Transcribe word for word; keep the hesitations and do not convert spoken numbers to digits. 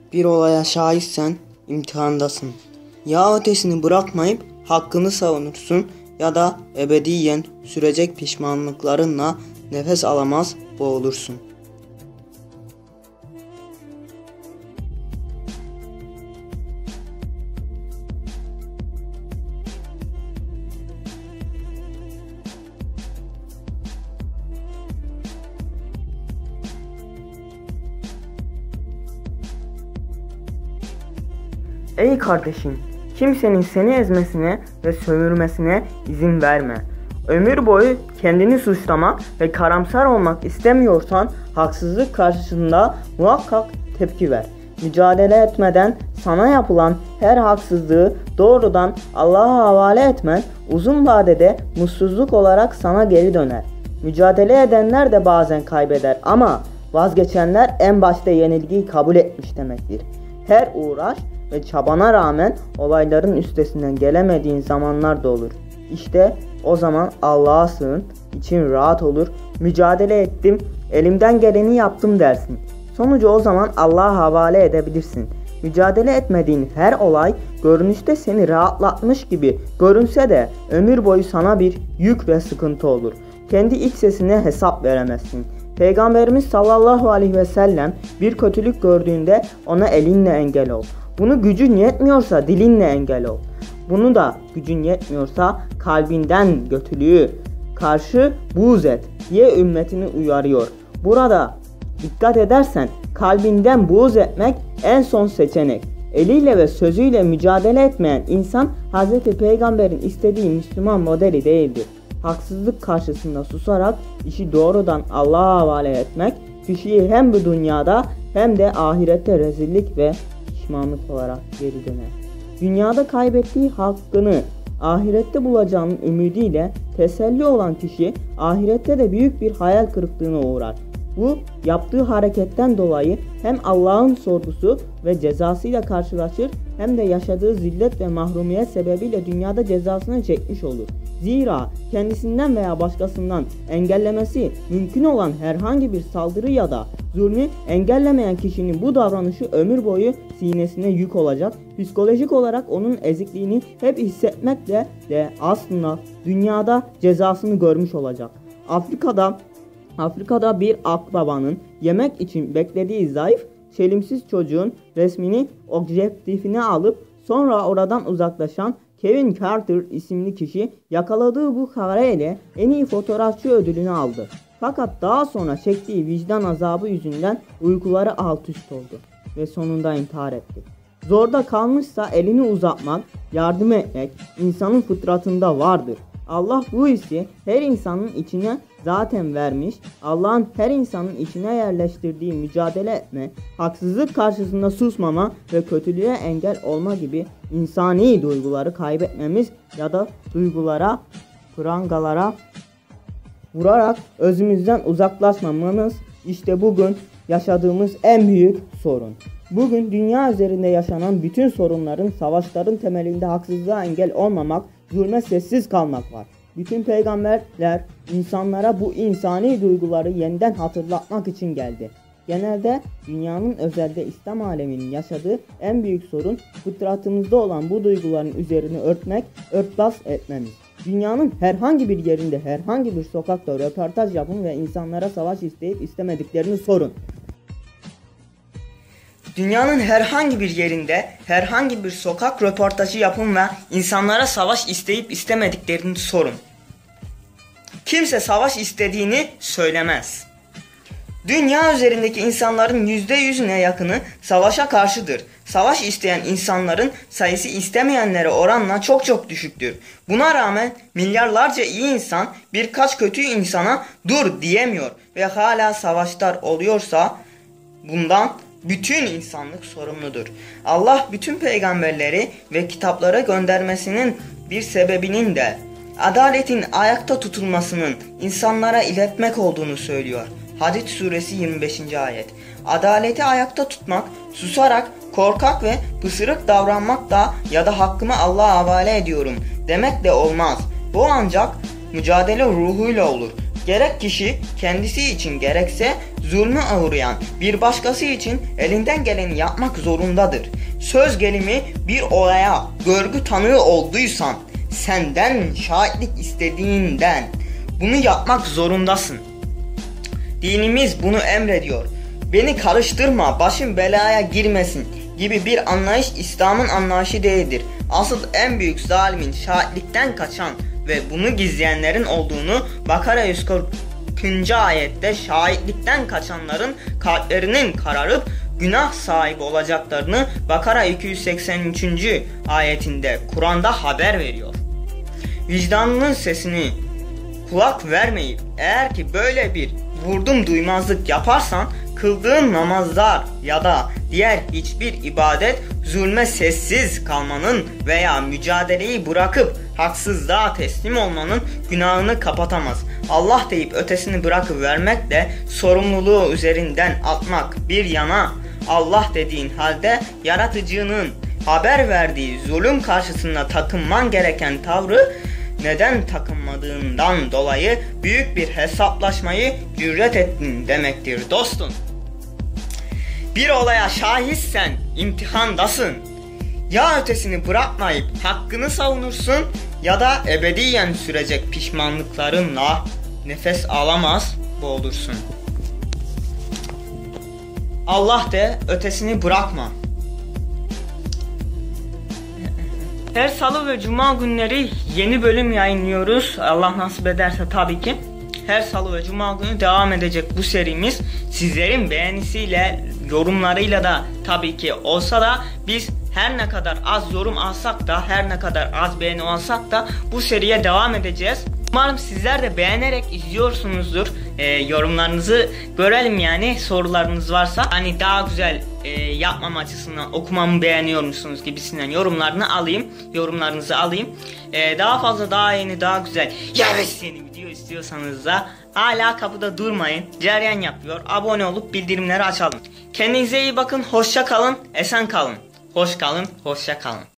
Bir olaya şahitsen imtihandasın. Ya ötesini bırakmayıp hakkını savunursun ya da ebediyen sürecek pişmanlıklarınla nefes alamaz boğulursun. Ey kardeşim, kimsenin seni ezmesine ve sömürmesine izin verme. Ömür boyu kendini suçlamak ve karamsar olmak istemiyorsan haksızlık karşısında muhakkak tepki ver. Mücadele etmeden sana yapılan her haksızlığı doğrudan Allah'a havale etmen uzun vadede mutsuzluk olarak sana geri döner. Mücadele edenler de bazen kaybeder ama vazgeçenler en başta yenilgiyi kabul etmiş demektir. Her uğraş ve çabana rağmen olayların üstesinden gelemediğin zamanlar da olur. İşte o zaman Allah'a sığın, için rahat olur, mücadele ettim, elimden geleni yaptım dersin. Sonucu o zaman Allah'a havale edebilirsin. Mücadele etmediğin her olay görünüşte seni rahatlatmış gibi görünse de ömür boyu sana bir yük ve sıkıntı olur. Kendi iç sesine hesap veremezsin. Peygamberimiz sallallahu aleyhi ve sellem bir kötülük gördüğünde ona elinle engel ol. Bunu gücün yetmiyorsa dilinle engel ol. Bunu da gücün yetmiyorsa kalbinden kötülüğü karşı buğz et diye ümmetini uyarıyor. Burada dikkat edersen kalbinden buğz etmek en son seçenek. Eliyle ve sözüyle mücadele etmeyen insan Hazreti Peygamber'in istediği Müslüman modeli değildir. Haksızlık karşısında susarak işi doğrudan Allah'a havale etmek kişiyi hem bu dünyada hem de ahirette rezillik ve pişmanlık olarak geri döner. Dünyada kaybettiği hakkını ahirette bulacağının ümidiyle teselli olan kişi ahirette de büyük bir hayal kırıklığına uğrar. Bu yaptığı hareketten dolayı hem Allah'ın sorgusu ve cezasıyla karşılaşır hem de yaşadığı zillet ve mahrumiyet sebebiyle dünyada cezasını çekmiş olur. Zira kendisinden veya başkasından engellemesi mümkün olan herhangi bir saldırı ya da zulmü engellemeyen kişinin bu davranışı ömür boyu sinesine yük olacak. Psikolojik olarak onun ezikliğini hep hissetmekle de aslında dünyada cezasını görmüş olacak. Afrika'da Afrika'da bir akbabanın yemek için beklediği zayıf, çelimsiz çocuğun resmini objektifine alıp sonra oradan uzaklaşan Kevin Carter isimli kişi yakaladığı bu kareyle en iyi fotoğrafçı ödülünü aldı. Fakat daha sonra çektiği vicdan azabı yüzünden uykuları alt üst oldu ve sonunda intihar etti. Zorda kalmışsa elini uzatmak, yardım etmek insanın fıtratında vardır. Allah bu hissi her insanın içine zaten vermiş. Allah'ın her insanın içine yerleştirdiği mücadele etme, haksızlık karşısında susmama ve kötülüğe engel olma gibi insani duyguları kaybetmemiz ya da duygulara, prangalara vurarak özümüzden uzaklaşmamamız işte bugün yaşadığımız en büyük sorun. Bugün dünya üzerinde yaşanan bütün sorunların, savaşların temelinde haksızlığa engel olmamak, zulme sessiz kalmak var. Bütün peygamberler insanlara bu insani duyguları yeniden hatırlatmak için geldi. Genelde dünyanın, özelde İslam aleminin yaşadığı en büyük sorun fıtratımızda olan bu duyguların üzerini örtmek, örtbas etmemiz. Dünyanın herhangi bir yerinde, herhangi bir sokakta röportaj yapın ve insanlara savaş isteyip istemediklerini sorun. Dünyanın herhangi bir yerinde herhangi bir sokak röportajı yapın ve insanlara savaş isteyip istemediklerini sorun. Kimse savaş istediğini söylemez. Dünya üzerindeki insanların yüzde yüzüne yakını savaşa karşıdır. Savaş isteyen insanların sayısı istemeyenlere oranla çok çok düşüktür. Buna rağmen milyarlarca iyi insan birkaç kötü insana dur diyemiyor ve hala savaşlar oluyorsa bundan bütün insanlık sorumludur. Allah bütün peygamberleri ve kitaplara göndermesinin bir sebebinin de adaletin ayakta tutulmasının insanlara iletmek olduğunu söylüyor. Hadid suresi yirmi beşinci ayet. Adaleti ayakta tutmak, susarak, korkak ve pısırık davranmak da ya da hakkımı Allah'a havale ediyorum demek de olmaz. Bu ancak mücadele ruhuyla olur. Gerek kişi kendisi için gerekse zulmü uğrayan bir başkası için elinden geleni yapmak zorundadır. Söz gelimi bir olaya görgü tanığı olduysan senden şahitlik istediğinden bunu yapmak zorundasın. Dinimiz bunu emrediyor. Beni karıştırma, başım belaya girmesin gibi bir anlayış İslam'ın anlayışı değildir. Asıl en büyük zalimin şahitlikten kaçan ve bunu gizleyenlerin olduğunu Bakara yüz kırkıncı ayette şahitlikten kaçanların kalplerinin kararıp günah sahibi olacaklarını Bakara iki yüz seksen üçüncü ayetinde Kur'an'da haber veriyor. Vicdanının sesini kulak vermeyip eğer ki böyle bir vurdum duymazlık yaparsan kıldığın namazlar ya da diğer hiçbir ibadet zulme sessiz kalmanın veya mücadeleyi bırakıp haksızlığa teslim olmanın günahını kapatamaz. Allah deyip ötesini bırakıvermek de sorumluluğu üzerinden atmak bir yana, Allah dediğin halde yaratıcının haber verdiği zulüm karşısında takınman gereken tavrı neden takınmadığından dolayı büyük bir hesaplaşmayı cüret ettin demektir dostum. Bir olaya şahitsen imtihandasın. Ya ötesini bırakmayıp hakkını savunursun ya da ebediyen sürecek pişmanlıklarınla nefes alamaz boğulursun. Allah de ötesini bırakma. Her salı ve cuma günleri yeni bölüm yayınlıyoruz. Allah nasip ederse tabii ki. Her salı ve cuma günü devam edecek bu serimiz. Sizlerin beğenisiyle, yorumlarıyla da tabii ki olsa da biz her ne kadar az yorum alsak da, her ne kadar az beğeni alsak da bu seriye devam edeceğiz. Umarım sizler de beğenerek izliyorsunuzdur. Ee, yorumlarınızı görelim yani, sorularınız varsa. Hani daha güzel e, yapmam açısından okumamı beğeniyor musunuz gibisinden yorumlarını alayım. Yorumlarınızı alayım. Ee, daha fazla, daha yeni, daha güzel yarış yeni video istiyorsanız da hala kapıda durmayın. Cereyan yapıyor. Abone olup bildirimleri açalım. Kendinize iyi bakın. Hoşça kalın. Esen kalın. Hoş kalın. Hoşça kalın.